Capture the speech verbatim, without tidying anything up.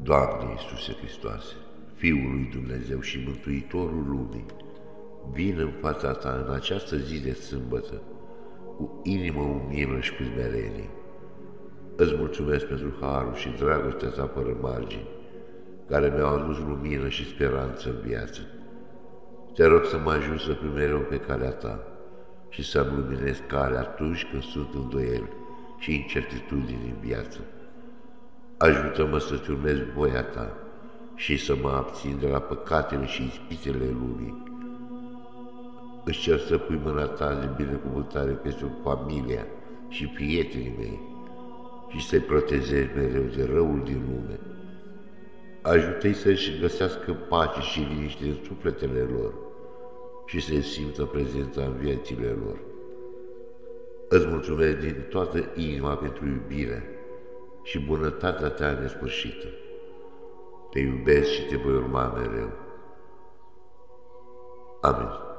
Doamne Iisuse Hristoase, Fiul lui Dumnezeu și Mântuitorul lumii, vin în fața Ta în această zi de sâmbătă, cu inimă umilă și cu smerenie. Îți mulțumesc pentru harul și dragostea Ta fără margini, care mi-au adus lumină și speranță în viață. Te rog să mă ajut să fiu mereu pe calea Ta și să-mi luminez calea atunci când sunt îndoieli și incertitudini în viață. Ajută-mă să-ți urmez voia Ta și să mă abțin de la păcatele și ispitele lumii. Îți cer să pui mâna Ta de binecuvântare peste familia și prietenii mei și să-i protejezi mereu de răul din lume. Ajută-i să-și găsească pace și liniște în sufletele lor și să-i simtă prezența în viețile lor. Îți mulțumesc din toată inima pentru iubirea și bunătatea Ta nesfârșită. Te iubesc și Te voi urma mereu. Amin.